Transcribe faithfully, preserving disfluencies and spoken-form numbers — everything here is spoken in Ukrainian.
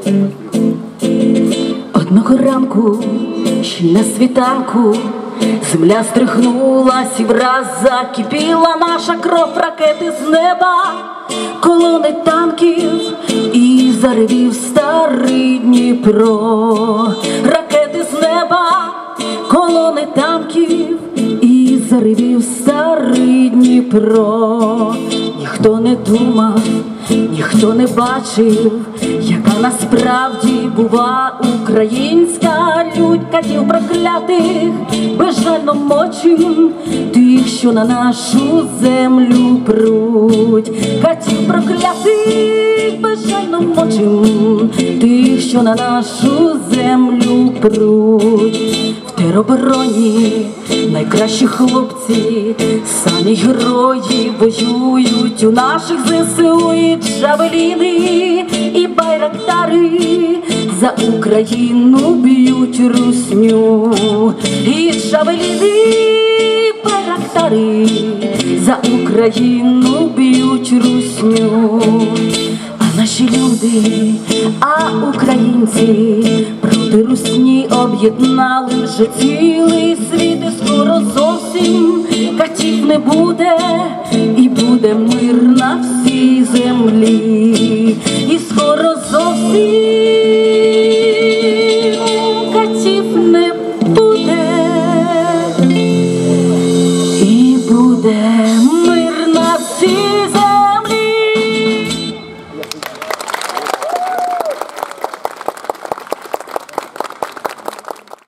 Одного ранку, ще на світанку, земля стрихнулась і враз закипіла наша кров, ракети з неба, колони танків і заревів старий Дніпро. Ракети з неба, колони танків і заревів старий Дніпро. Ніхто не думав, ніхто не бачив, яка насправді бува українська лють. Катів проклятих безжально мочим тих, що на нашу землю пруть. Катів проклятих безжально мочим тих, що на нашу землю пруть. В теробороні найкращі хлопці, самі герої воюють у наших ЗСУ. І джавеліни, і байрактари за Україну б'ють русню. І джавеліни, і байрактари за Україну б'ють русню. А наші люди, а українці проти русні об'єднали вже цілий світ. І скоро зовсім катів не буде, і буде мир на всій землі.